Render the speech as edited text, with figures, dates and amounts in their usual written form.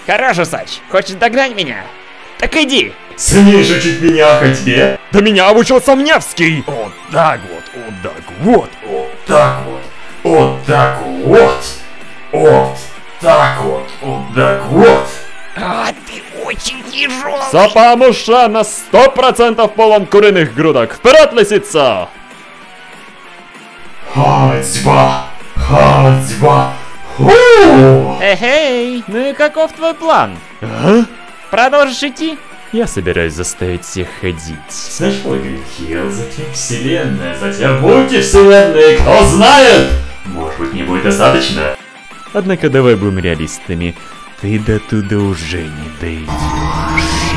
Хорош, усач. Хочешь догнать меня? Так иди. Смеешь учить меня ходьбе? Да меня обучил сам Невский. Вот так вот, вот так вот, вот так вот, вот так вот, вот так вот, вот так вот. А, ты очень тяжелый. Сапамуша на 100% полон куриных грудок. Вперед, лисица! Ходьба, ходьба, фу! Эй, ну и каков твой план? А? Продолжишь идти? Я собираюсь заставить всех ходить. Сначала грехи, затем вселенная, затем мультивселенная, кто знает? Может быть, не будет достаточно? Однако давай будем реалистами. Ты до туда уже не дойдешь.